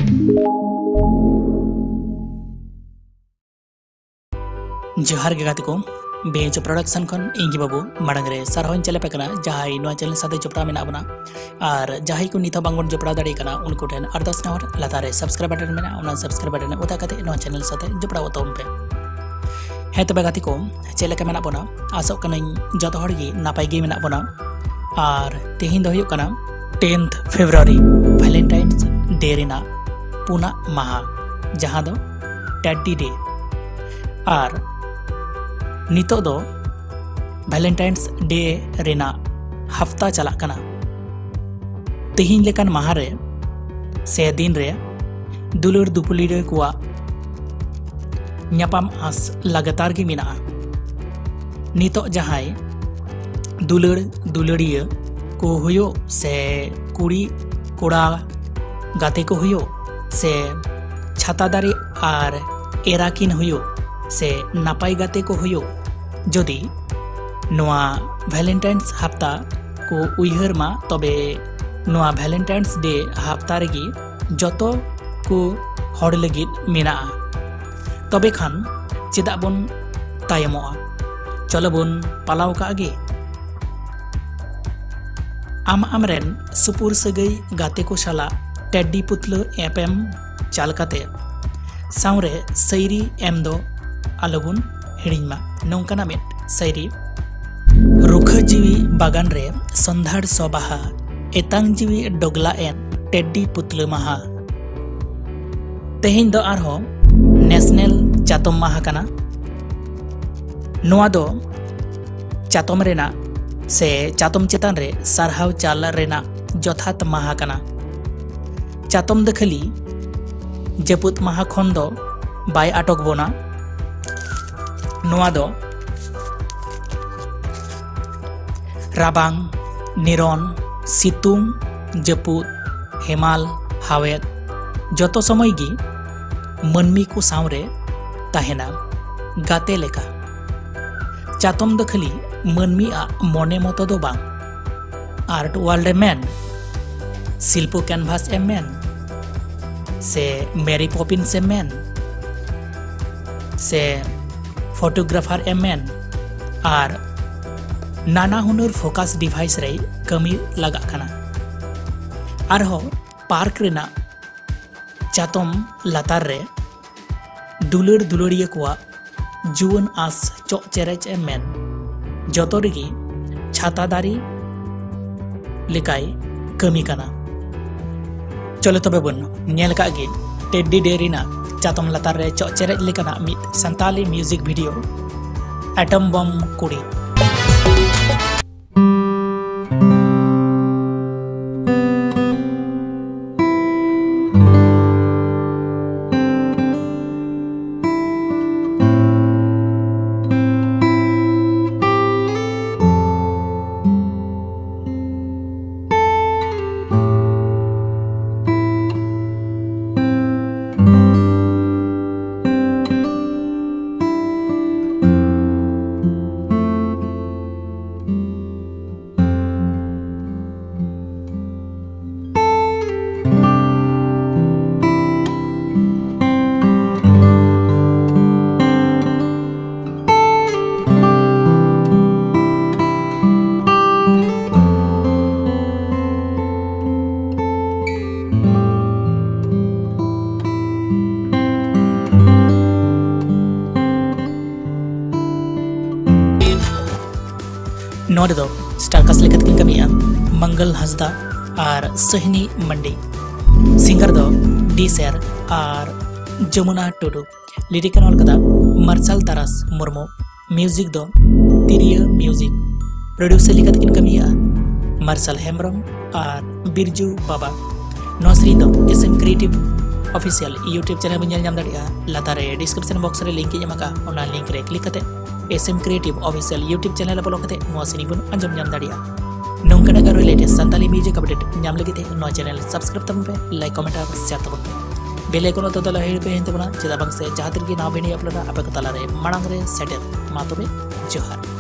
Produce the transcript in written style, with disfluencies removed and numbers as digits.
जोहार गे गाते को BHOproduction खन इंगी बाबू मांग रे सारहन चले पे जहां नोआ चैनल साथे जोपड़ा मेना बना और जहां को नित बांगन जोपड़ा दाड़ी कना उनको ठेन अरदास नहर लातारे सब्सक्राइब बटन मेना उना सब्सक्राइब बटन उता कते नोआ चैनल साथे जोपड़ा वतम पे हे तबे गाती को चेले के मेना बना आसो कनाई जतो हर गी नापाय गे मेना बना और तेहिन दो हुयुक कना 10th February वैलेंटाइन्स डे रेना पुना माहा जहां दो टेडी डे और नितो दो वैलेंटाइन्स डे रेना हफ्ता चला कना तेहिन लेकन माहा रे से दिन रे दुलुर दुपुलिरे कुआ ᱧᱟᱯᱟᱢ आस लगातार गे मिना नितो जहाय दुलुर दुलुरिया को हुयो से कुड़ी कोड़ा गाते को हुयो से छातादारी और एराकिन हुयो से नापाई गाते को हुयो जदि नोआ वैलेंटाइन्स हफ्ता को उइहर मा तबे नोआ वैलेंटाइन्स डे हफ्ता रेगी जतो को हर लगित मेना तबे खान चेदा बन तायमोआ चलो बन पालाव कागे आमरेन सुपुर सगई गाते को साला टेडी पुतलो एपएम चालकाते सावरे सैरी एम दो आलोबुन हिड़िमा नौकाना मेट सैरी रुख जीवी बागान रे संधार सोबाहा एतांग जीवी डोगला एन टेडी पुतलो माहा तेहिन दो आरहो नेशनल चातम माहा कना नोआ दो चातम रेना से चातम चेतान रे सारहाव चाल रेना जथात माहा कना चातम द खाली जपुत माहा खन दो बाय आटक बोना नोआ दो राबांग निरन सितुंग जपुत हेमाल हावेत जतो समय गी मनमी को सावरे ताहेना गाते लेका चातम द खाली मनमी आ मने मतो दो बांग आर्ट वर्ल्ड मैन शिल्पो कैनभास ए मैन से मेरी पॉपिंस ए मैन से फोटोग्राफर ए मैन और नाना हुनर फोकस डिवाइस रे कमी लगा खाना आरहो पार्क रेना चातम लातार रे दुलुर दुलुरिया कुआ जुवन आस चो चेरेच ए मेन जतो रेगी छातादारी लेकाय कमी कना चलो तबे बन नेल कागे टेडी डे रेना चातम लातार रे चो चेरेच लेकाना मित Santali music video atom bomb कुड़ी नोड दो स्टारकास्ट लेकत किन कमिया मंगल हांसदा और सोहिनी मंडी सिंगर दो डी शेर और जमुना टुडू लिरिकन ऑल कदा मर्सल तारास मुर्मू म्यूजिक दो तिरिया म्यूजिक प्रोड्यूसर लेकत किन कमिया मर्सल हेम्ब्रम और बिरजू बाबा नौसरी दो SM creative official YouTube channel बन नाम दाड़िया लातारे डिस्क्रिप्शन बॉक्स रे लिंक एमका ओना लिंक रे क्लिक कते SM creative official YouTube channel बोलो कते नो सिनी बन अंजम नाम दाड़िया नोंकना का लेटेस्ट संताली म्यूजिक अपडेट नाम लगिते नो चैनल सब्सक्राइब तम पे लाइक कमेंट और शेयर तम पे बेल आइकन तो दला हेड पे हेंते बना चेदा बांग से जहां तिरगी ना भिडियो अपलोड आपे को तला रे मांग रे सेटर मा तबे जोहार।